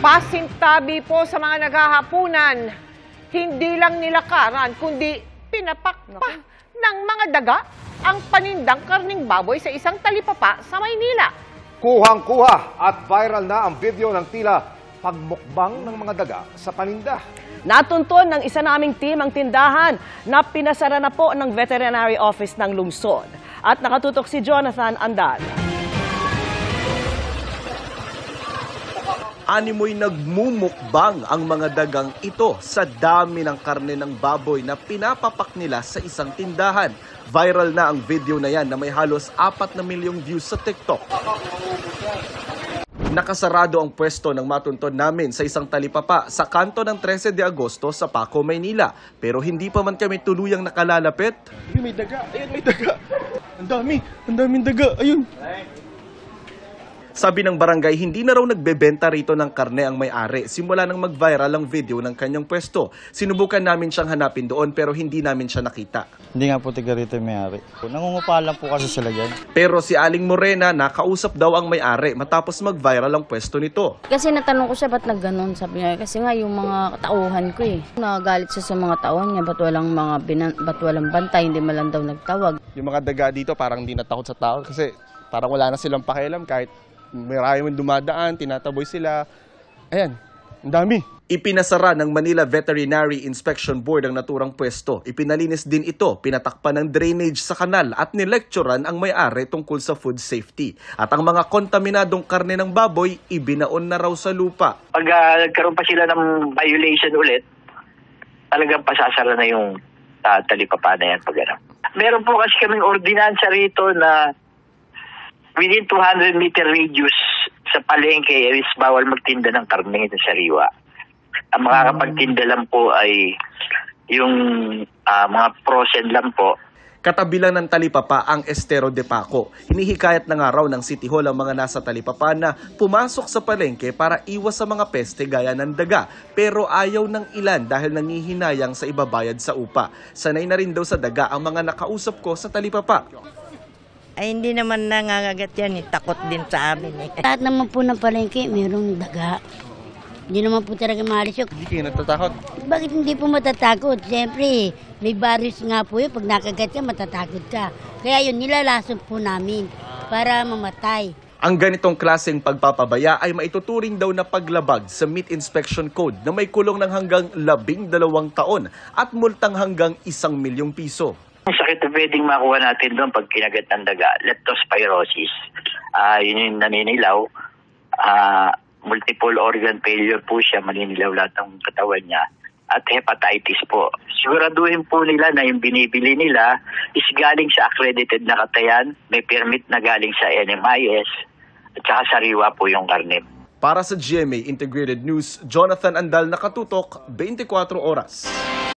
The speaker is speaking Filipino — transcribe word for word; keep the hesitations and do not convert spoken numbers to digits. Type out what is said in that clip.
Pasintabi po sa mga naghahapunan, hindi lang nilakaran kundi pinapakpa ng mga daga ang panindang karning baboy sa isang talipapa sa Maynila. Kuhang-kuha at viral na ang video ng tila pagmukbang ng mga daga sa paninda. Natunton ng isa naming team ang tindahan na pinasara na po ng Veterinary Office ng lungsod. At nakatutok si Jonathan Andal. Animoy nagmumukbang ang mga dagang ito sa dami ng karne ng baboy na pinapapak nila sa isang tindahan. Viral na ang video na yan na may halos apat na milyong views sa TikTok. Nakasarado ang pwesto ng matuntun namin sa isang talipapa sa kanto ng trese de Agosto sa Paco, Maynila. Pero hindi pa man kami tuluyang nakalalapit. Ayun, may daga. Ayun, may daga. Ang dami. Ang daming daga. Ayun. Sabi ng barangay, hindi na raw nagbebenta rito ng karne ang may-ari. Simula nang mag-viral ang video ng kanyang pwesto. Sinubukan namin siyang hanapin doon pero hindi namin siya nakita. Hindi nga po tiga rito yung may-ari. Nangungupa lang po kasi sila dyan. Pero si Aling Morena, nakausap daw ang may-ari matapos mag-viral ang pwesto nito. Kasi natanong ko siya ba't nagganon, sabi niya. Kasi nga yung mga tauhan ko eh. Nagalit siya sa mga tauhan niya, ba't walang, mga binan ba't walang bantay, hindi man lang daw nagtawag. Yung mga daga dito parang hindi natakot sa tao kasi parang wala na silang pakialam kahit maraming dumadaan, tinataboy sila. Ayan, ang dami. Ipinasara ng Manila Veterinary Inspection Board ang naturang pwesto. Ipinalinis din ito, pinatakpan ng drainage sa kanal at nilekturan ang may-ari tungkol sa food safety. At ang mga kontaminadong karne ng baboy, ibinaon na raw sa lupa. Pag uh, nagkaroon pa sila ng violation ulit, talagang pasasara na yung uh, talipapa na yan. Pag ano. Meron po kasi kaming ordinansa rito na within two hundred meter radius sa palengke is bawal magtinda ng karne sa sariwa. Ang makakapagtinda lang po ay yung uh, mga frozen lang po. Katabi lang ng talipapa ang Estero de Paco. Hinihikayat na nga raw ng City Hall ang mga nasa talipapa na pumasok sa palengke para iwas sa mga peste gaya ng daga. Pero ayaw ng ilan dahil nangihinayang sa ibabayad sa upa. Sanay na rin daw sa daga ang mga nakausap ko sa talipapa. Ay hindi naman nangangagat yan, eh. Takot din sa amin. Eh. Lahat naman po ng palengke, mayroong daga. Hindi naman po talaga maalis yun. Hindi kayo natatakot? Bakit hindi po matatakot? Siyempre, may virus nga po yun. Pag nakagat ka, matatakot ka. Kaya yun, nilalason po namin para mamatay. Ang ganitong klaseng pagpapabaya ay maituturing daw na paglabag sa Meat Inspection Code na may kulong ng hanggang labing dalawang taon at multang hanggang isang milyong piso. Ang sakit na pwedeng makuha natin doon pag kinagat ng daga, leptospirosis. Uh, yun yung naninilaw. Uh, multiple organ failure po siya, maninilaw lahat ng katawan niya. At hepatitis po. Siguraduhin po nila na yung binibili nila is galing sa accredited na katayan, may permit na galing sa N M I S, at saka sariwa po yung karne. Para sa G M A Integrated News, Jonathan Andal, nakatutok, twenty-four oras.